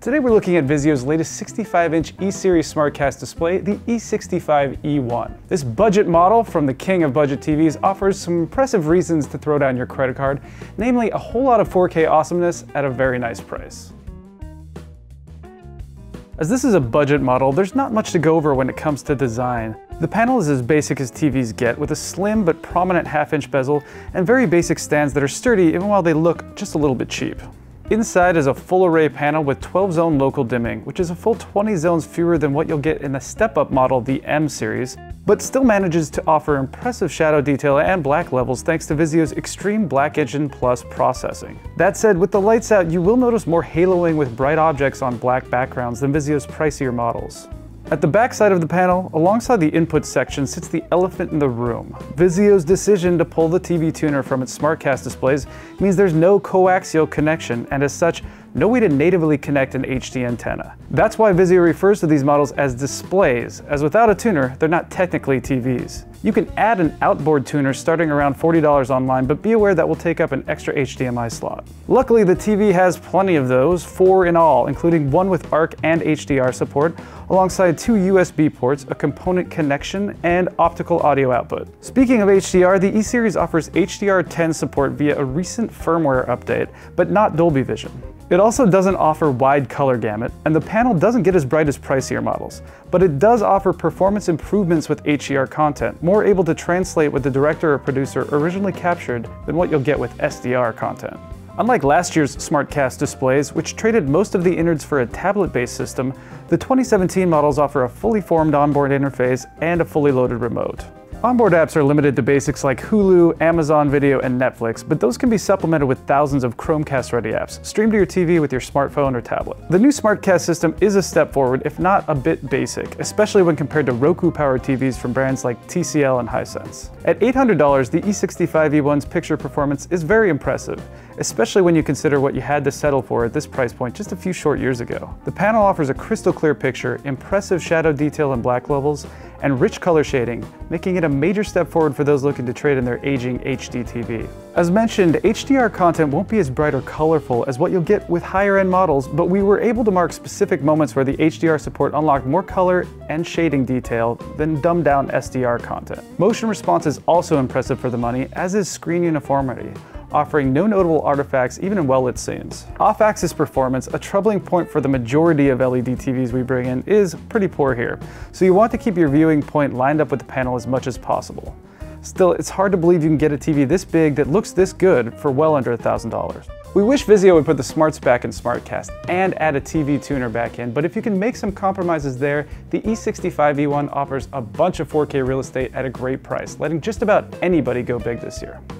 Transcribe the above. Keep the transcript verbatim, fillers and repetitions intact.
Today we're looking at Vizio's latest sixty-five inch E-series SmartCast display, the E sixty-five E one. This budget model from the king of budget T Vs offers some impressive reasons to throw down your credit card, namely a whole lot of four K awesomeness at a very nice price. As this is a budget model, there's not much to go over when it comes to design. The panel is as basic as T Vs get, with a slim but prominent half-inch bezel and very basic stands that are sturdy even while they look just a little bit cheap. Inside is a full array panel with twelve zone local dimming, which is a full twenty zones fewer than what you'll get in the step-up model, the M series, but still manages to offer impressive shadow detail and black levels thanks to Vizio's Extreme Black Engine Plus processing. That said, with the lights out, you will notice more haloing with bright objects on black backgrounds than Vizio's pricier models. At the back side of the panel, alongside the input section, sits the elephant in the room. Vizio's decision to pull the T V tuner from its SmartCast displays means there's no coaxial connection, and as such, no way to natively connect an H D antenna. That's why Vizio refers to these models as displays, as without a tuner, they're not technically T Vs. You can add an outboard tuner starting around forty dollars online, but be aware that will take up an extra H D M I slot. Luckily, the T V has plenty of those, four in all, including one with A R C and H D R support, alongside two U S B ports, a component connection, and optical audio output. Speaking of H D R, the E-series offers H D R ten support via a recent firmware update, but not Dolby Vision. It also doesn't offer wide color gamut, and the panel doesn't get as bright as pricier models, but it does offer performance improvements with H D R content, more able to translate what the director or producer originally captured than what you'll get with S D R content. Unlike last year's SmartCast displays, which traded most of the innards for a tablet-based system, the twenty seventeen models offer a fully formed onboard interface and a fully loaded remote. Onboard apps are limited to basics like Hulu, Amazon Video, and Netflix, but those can be supplemented with thousands of Chromecast-ready apps, streamed to your T V with your smartphone or tablet. The new SmartCast system is a step forward, if not a bit basic, especially when compared to Roku-powered T Vs from brands like T C L and Hisense. At eight hundred dollars, the E sixty-five E one's picture performance is very impressive, especially when you consider what you had to settle for at this price point just a few short years ago. The panel offers a crystal clear picture, impressive shadow detail and black levels, and rich color shading, making it a major step forward for those looking to trade in their aging H D T V. As mentioned, H D R content won't be as bright or colorful as what you'll get with higher end models, but we were able to mark specific moments where the H D R support unlocked more color and shading detail than dumbed down S D R content. Motion response is also impressive for the money, as is screen uniformity, offering no notable artifacts even in well-lit scenes. Off-axis performance, a troubling point for the majority of L E D T Vs we bring in, is pretty poor here, so you want to keep your viewing point lined up with the panel as much as possible. Still, it's hard to believe you can get a T V this big that looks this good for well under one thousand dollars. We wish Vizio would put the smarts back in SmartCast and add a T V tuner back in, but if you can make some compromises there, the E sixty-five E one offers a bunch of four K real estate at a great price, letting just about anybody go big this year.